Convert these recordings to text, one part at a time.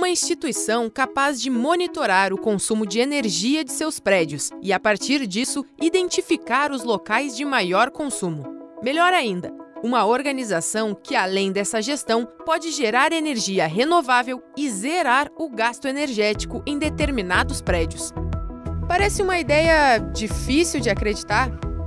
uma instituição capaz de monitorar o consumo de energia de seus prédios e, a partir disso, identificar os locais de maior consumo. Melhor ainda, uma organização que, além dessa gestão, pode gerar energia renovável e zerar o gasto energético em determinados prédios. Parece uma ideia difícil de acreditar?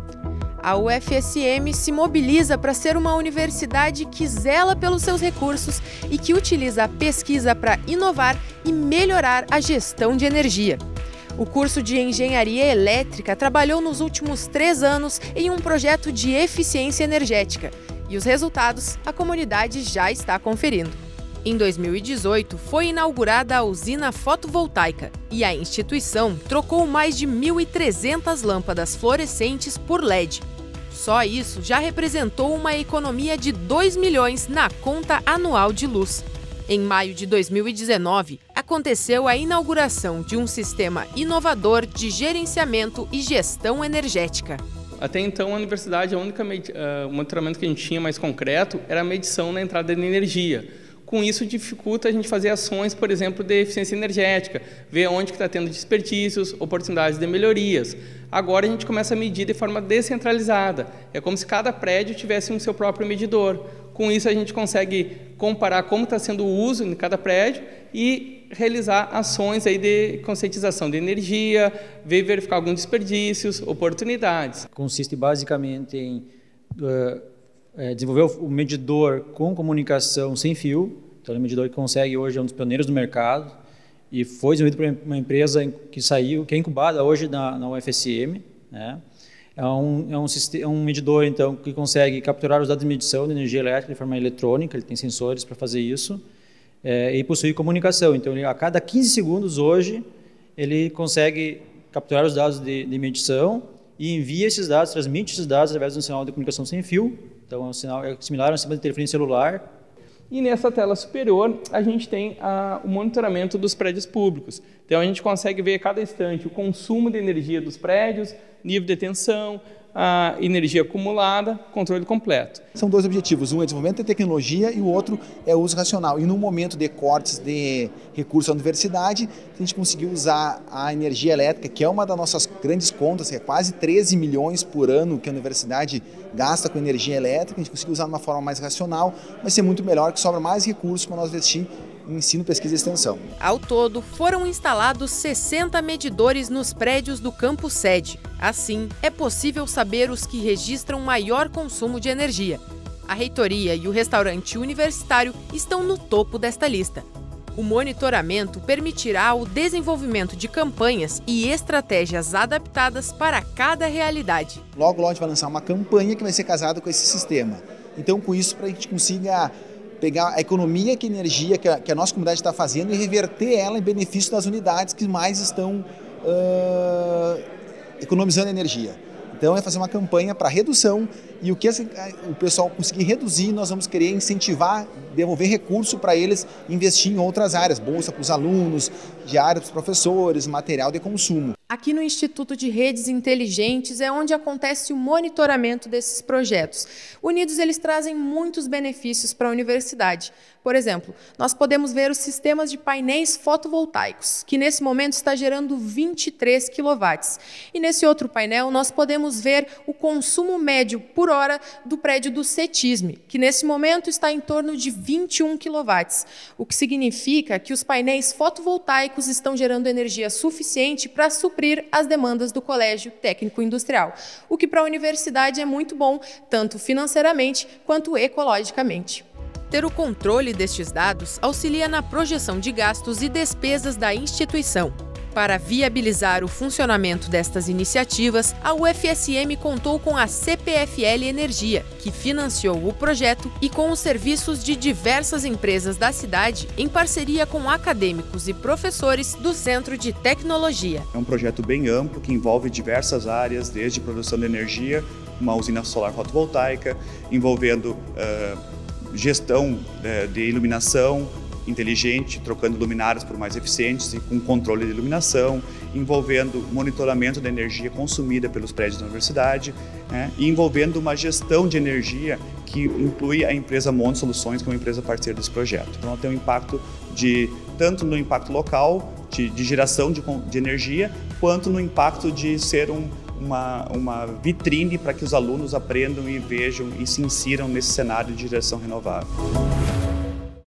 A UFSM se mobiliza para ser uma universidade que zela pelos seus recursos e que utiliza a pesquisa para inovar e melhorar a gestão de energia. O curso de Engenharia Elétrica trabalhou nos últimos 3 anos em um projeto de eficiência energética e os resultados a comunidade já está conferindo. Em 2018, foi inaugurada a usina fotovoltaica e a instituição trocou mais de 1.300 lâmpadas fluorescentes por LED. Só isso já representou uma economia de 2 milhões na conta anual de luz. Em maio de 2019, aconteceu a inauguração de um sistema inovador de gerenciamento e gestão energética. Até então, a universidade, o monitoramento que a gente tinha mais concreto era a medição na entrada de energia. Com isso, dificulta a gente fazer ações, por exemplo, de eficiência energética, ver onde está tendo desperdícios, oportunidades de melhorias. Agora, a gente começa a medir de forma descentralizada. É como se cada prédio tivesse um seu próprio medidor. Com isso, a gente consegue comparar como está sendo o uso em cada prédio e realizar ações aí de conscientização de energia, verificar alguns desperdícios, oportunidades. Consiste basicamente em desenvolver o medidor com comunicação sem fio. Então, é um medidor que consegue hoje, é um dos pioneiros do mercado e foi desenvolvido por uma empresa que é incubada hoje na UFSM, né? É um medidor, então, que consegue capturar os dados de medição de energia elétrica de forma eletrônica, ele tem sensores para fazer isso, e possui comunicação. Então, a cada 15 segundos hoje, ele consegue capturar os dados de medição e envia esses dados, transmite esses dados através de um sinal de comunicação sem fio. Então, é um sinal similar a um sistema de telefonia celular. E nessa tela superior, a gente tem o monitoramento dos prédios públicos. Então, a gente consegue ver a cada instante o consumo de energia dos prédios, nível de tensão, a energia acumulada, controle completo. São 2 objetivos, um é desenvolvimento de tecnologia e o outro é o uso racional. E no momento de cortes de recursos da universidade, a gente conseguiu usar a energia elétrica, que é uma das nossas grandes contas, que é quase 13 milhões por ano que a universidade gasta com energia elétrica, a gente conseguiu usar de uma forma mais racional, vai ser muito melhor, que sobra mais recursos para nós investir em ensino, pesquisa e extensão. Ao todo, foram instalados 60 medidores nos prédios do campus sede. Assim, é possível saber os que registram maior consumo de energia. A reitoria e o restaurante universitário estão no topo desta lista. O monitoramento permitirá o desenvolvimento de campanhas e estratégias adaptadas para cada realidade. Logo, a gente vai lançar uma campanha que vai ser casada com esse sistema. Então, com isso, para a gente consiga pegar a economia que a energia que a nossa comunidade está fazendo e reverter ela em benefício das unidades que mais estão economizando energia. Então, é fazer uma campanha para redução e o que o pessoal conseguir reduzir, nós vamos querer incentivar, devolver recurso para eles investir em outras áreas, bolsa para os alunos, diário para os professores, material de consumo. Aqui no Instituto de Redes Inteligentes é onde acontece o monitoramento desses projetos. Unidos, eles trazem muitos benefícios para a universidade. Por exemplo, nós podemos ver os sistemas de painéis fotovoltaicos, que nesse momento está gerando 23 kW. E nesse outro painel nós podemos ver o consumo médio por hora do prédio do CETISM, que nesse momento está em torno de 21 kW, o que significa que os painéis fotovoltaicos estão gerando energia suficiente para suprir as demandas do Colégio Técnico Industrial, o que para a universidade é muito bom, tanto financeiramente quanto ecologicamente. Ter o controle destes dados auxilia na projeção de gastos e despesas da instituição. Para viabilizar o funcionamento destas iniciativas, a UFSM contou com a CPFL Energia, que financiou o projeto, e com os serviços de diversas empresas da cidade, em parceria com acadêmicos e professores do Centro de Tecnologia. É um projeto bem amplo que envolve diversas áreas, desde produção de energia, uma usina solar fotovoltaica, envolvendo gestão de iluminação, inteligente, trocando luminárias por mais eficientes e com controle de iluminação, envolvendo monitoramento da energia consumida pelos prédios da universidade, né, e envolvendo uma gestão de energia que inclui a empresa Monte Soluções, que é uma empresa parceira desse projeto. Então, ela tem um impacto tanto no impacto local, de geração de energia, quanto no impacto de ser uma vitrine para que os alunos aprendam e vejam e se insiram nesse cenário de geração renovável.